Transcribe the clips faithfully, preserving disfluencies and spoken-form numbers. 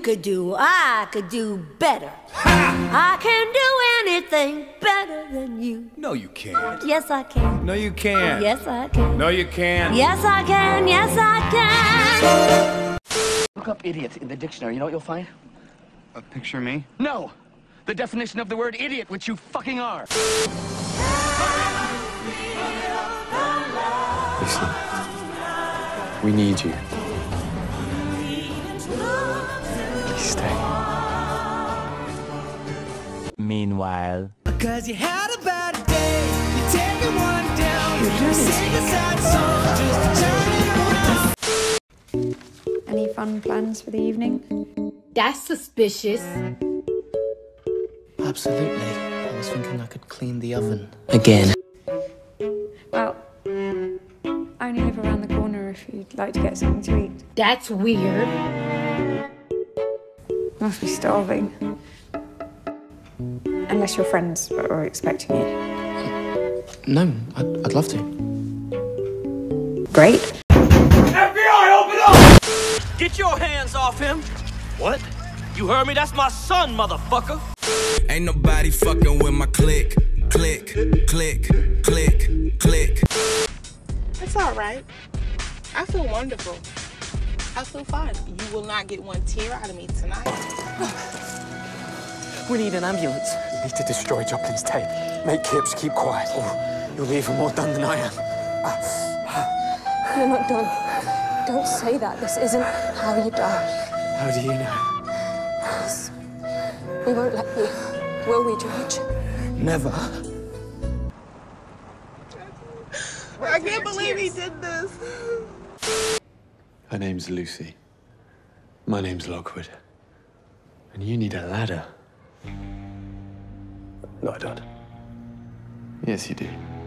could do, I could do better. I can do anything better than you. No, you can't. Yes, I can. No, you can't. Yes, I can. No, you can't. Yes, I can. Yes, I can. Look up idiot in the dictionary. You know what you'll find? A picture of me? No! The definition of the word idiot, which you fucking are. Listen, we need you. Please stay. Meanwhile, because you had a bad day, you're taking one down, you sing a sad song, just turn it around. Any fun plans for the evening? That's suspicious. Absolutely. I was thinking I could clean the oven again. Well, I only live around the corner if you'd like to get something to eat. That's weird. Must be starving. Unless your friends are expecting you. No, I'd, I'd love to. Great. F B I, open up! Get your hands off him! What? You heard me? That's my son, motherfucker! Ain't nobody fucking with my click, click, click, click, click. It's all right. I feel wonderful. I feel fine. You will not get one tear out of me tonight. We need an ambulance. You need to destroy Joplin's tape. Make Kipps keep quiet, or you'll be even more done than I am. You're not done. Don't say that. This isn't how you die. How do you know? We won't let you, will we, George? Never. I can't believe he did this. Her name's Lucy. My name's Lockwood. And you need a ladder. No, I don't. Yes, you do.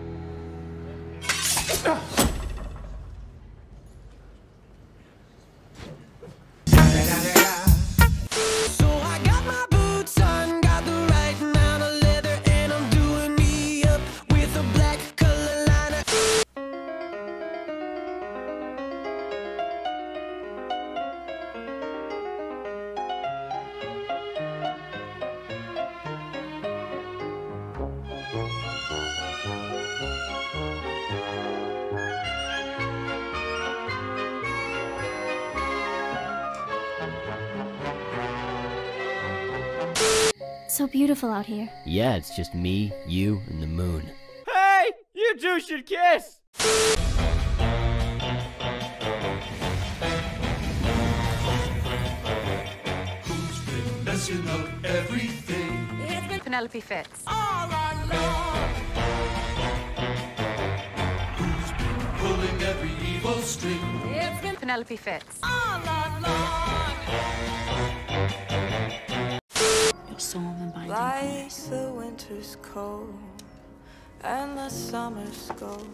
So beautiful out here. Yeah, it's just me, you, and the moon. Hey! You two should kiss! Who's been messing up everything? It's been Penelope Fitz. All along. Who's been pulling every evil string? It's been Penelope Fitz. All along. Like the winter's cold and the summer's goes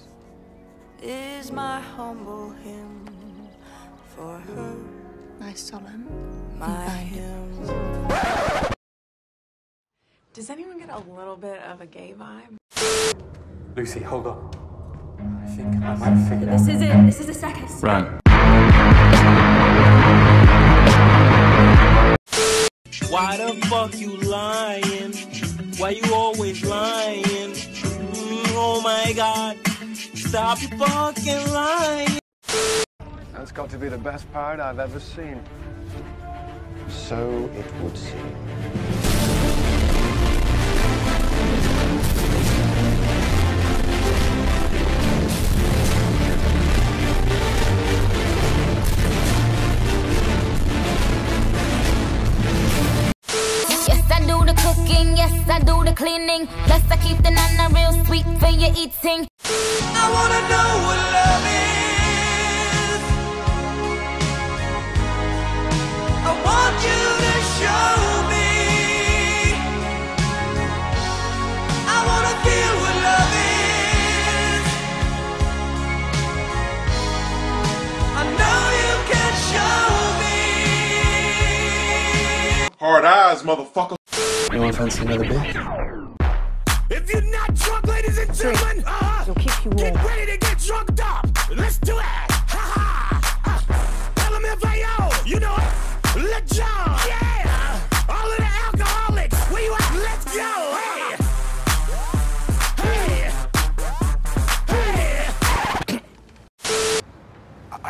is my humble hymn for her. Nice solemn. My hymn. Does anyone get a little bit of a gay vibe? Lucy, hold on. I think I might have figured out. This is it. This is the second. Run. Why the fuck you lying? Why you always lying? Mm, oh my god. Stop your fucking lying. That's got to be the best part I've ever seen. So it would seem. Yes, I do the cleaning. Plus, I keep the nana real sweet for your eating. I wanna know what love is. I want you to show me. I wanna feel what love is. I know you can show me. Hard eyes, motherfucker. Anyone fancy another beer? If you're not drunk, ladies and gentlemen, uh, It'll keep you warm. get ready to get drunk up. Let's do it. Ha ha. Uh, L M F A O, you know it. Let John.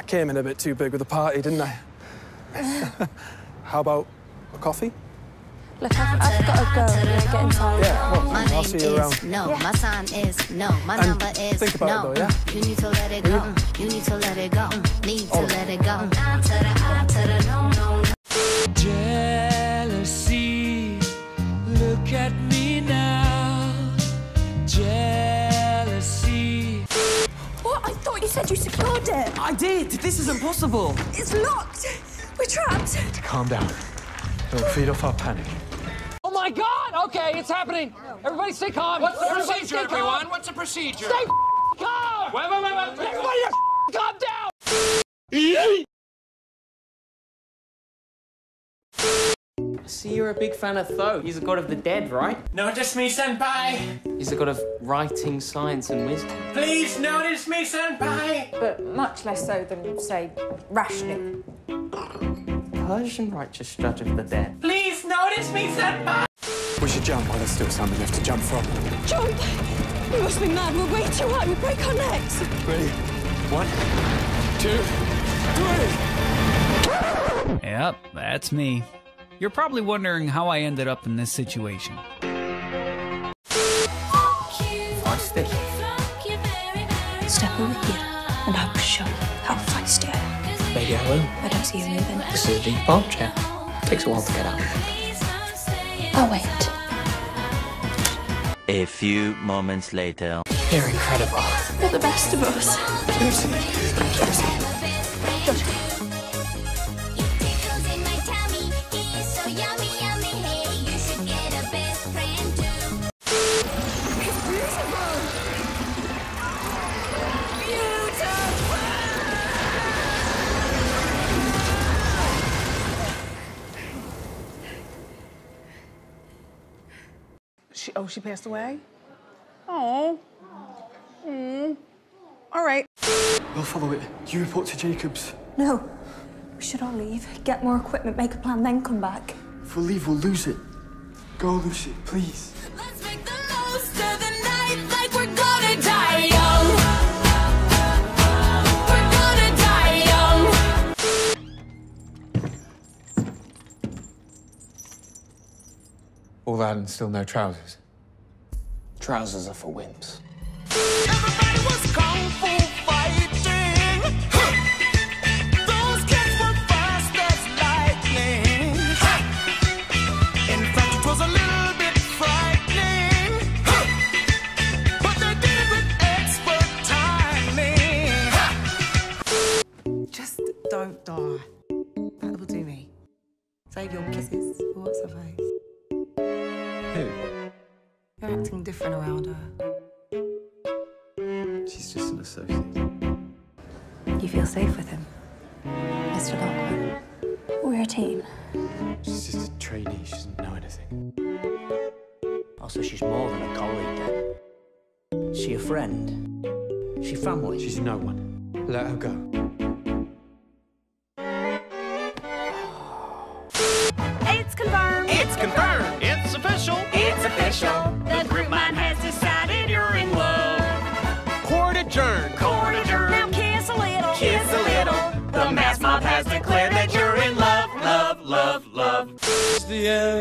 came in a bit too big with the party, didn't I? How about a coffee? Look, I've, I've got to go. I'm getting tired. Yeah, well, My I'll name see you around. is no, Yeah. my sign is no, my And number is think about no. it though, yeah? You need to let it go. You need to let it go. Need to All let it go. Down to the I to the no, no, no. Jealousy, look at me now. Jealousy. What? I thought you said you secured it. I did. This is impossible. It's locked. We're trapped. Calm down. Don't feed off our panic. Oh my God! Okay, it's happening. Everybody stay calm. What's the Everybody procedure, stay calm. everyone? What's the procedure? Stay calm. Wait, wait, wait, wait. Everybody just calm down. I see you're a big fan of Tho. He's a god of the dead, right? Notice me, senpai. He's a god of writing, science, and wisdom. Please notice me, senpai. But much less so than, say, rationing. Persian righteous judge of the dead. Please notice me, senpai. We should jump while there's still something left to jump from. Jump! You must be mad. We're way too high. We break our necks. Ready? One, two, three! Yep, that's me. You're probably wondering how I ended up in this situation. What's this? Step over here, and I will show you how feisty I am. Maybe I will. I don't see you moving. This is a deep armchair. Takes a while to get out. I'll wait. A few moments later. You're incredible. You're the best of us. Lucy. Lucy. Josh. She, oh, she passed away? Oh. Mm. All right. We'll follow it. You report to Jacobs. No. We should all leave, get more equipment, make a plan, then come back. If we leave, we'll lose it. Go, Lucy, please. Let's make the most of the night like we're gonna die young. We're gonna die young. All that and still no trousers. Trousers are for wimps. Everybody was kung fu fighting. Those kids were fast as lightning. In fact, it was a little bit frightening. But they did it with expert timing. Just don't die. That will do me. Save your kisses for what's her face. Who? You're acting different around her. She's just an associate. You feel safe with him, Mister Lockwood? We're a team. She's just a trainee. She doesn't know anything. Also, she's more than a colleague, then. She a friend? She family? She's no one. Let her go. It's confirmed. It's confirmed. It's official. It's official. The group mind has decided you're in love. Court adjourned. Court adjourned. Now kiss a little. Kiss a little. The mass mob has declared that you're in love, love, love, love. It's the end.